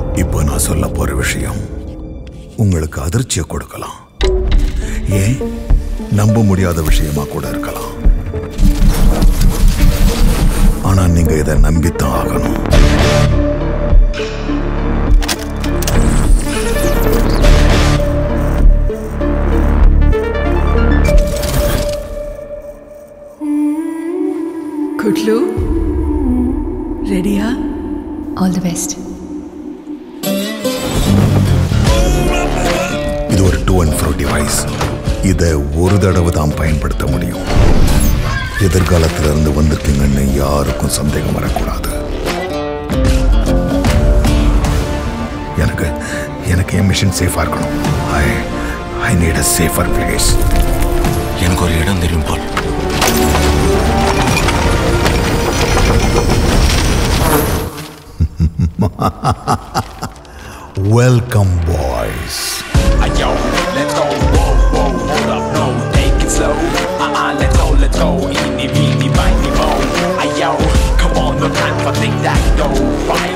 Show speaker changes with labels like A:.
A: இப்போ நான் சொல்ல போற விஷயம் உங்களுக்கு அதிர்ச்சியை கொடுக்கலாம், ஏன் நம்ப முடியாத விஷயமா கூட இருக்கலாம். ஆனா நீங்க இதை நம்பித்தான் ஆகணும்.
B: குட்லு, ரெடியா?
C: All the best.
A: இது ஒரு டூ அண்ட் ஃப்ரோ டிவைஸ். இதை ஒரு தடவை தான் பயன்படுத்த முடியும். எதிர்காலத்துல இருந்து வந்திருக்கீங்கன்னு யாருக்கும் சந்தேகம் வரக்கூடாது. எனக்கு எனக்கு என் மிஷன் சேஃபா இருக்கணும். I need a safer place.
D: எனக்கு ஒரு இடம் தெரியும் பால்.
A: Welcome, boys.
E: Yo, let's go. Whoa, whoa, hold up, no, take it slow. Let's go. Eeny, meeny, miny, mo. Yo, come on, no time for things that go right.